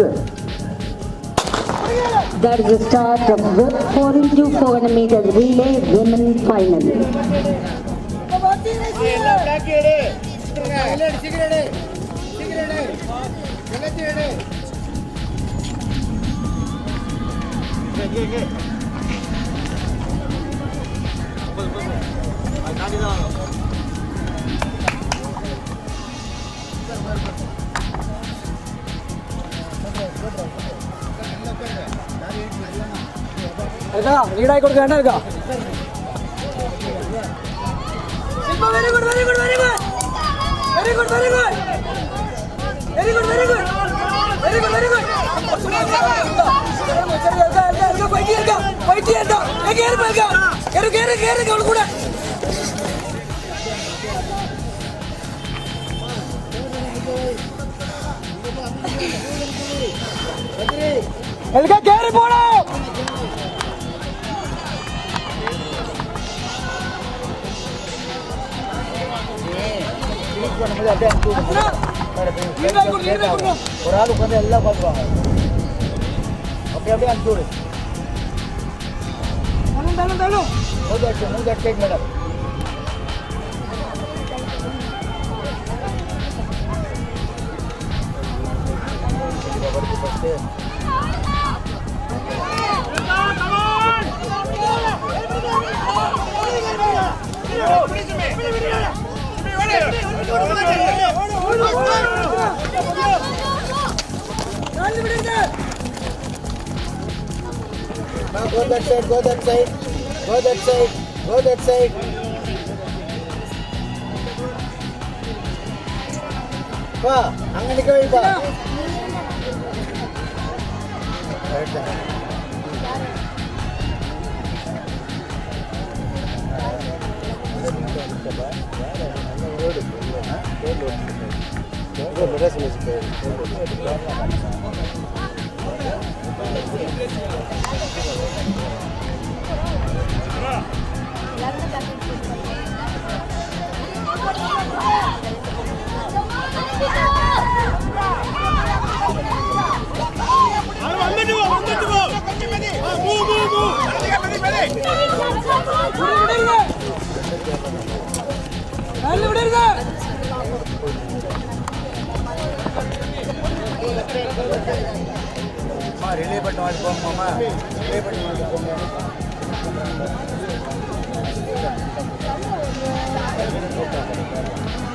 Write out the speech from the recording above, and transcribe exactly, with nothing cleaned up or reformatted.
That is the start of the four into four hundred meters relay women final. lead ஆகி கொடுக்க என்ன இருக்கா Shilpa very good very good very good very good very good very good very good very good very good இருக்க போயிட்டே இருக்கா போயிட்டே இருக்கா எங்க ஏறு போயிருக்கா ஏறு ஏறு ஏறு அவளு கூட எல்கா கேரி போடு ஒரு ஆள் உட்காந்து எல்லாம் பார்த்துவாங்க அப்படியே அப்படியே அனுப்பிச்சு விடு தள்ளும் தள்ளும் மூஜாச்சு மூஜாச்சு cake madam Now go that side, go that side, go that side, go that side. Pa, angin ikaw iba. Relay button on bomb mama relay button on bomb mama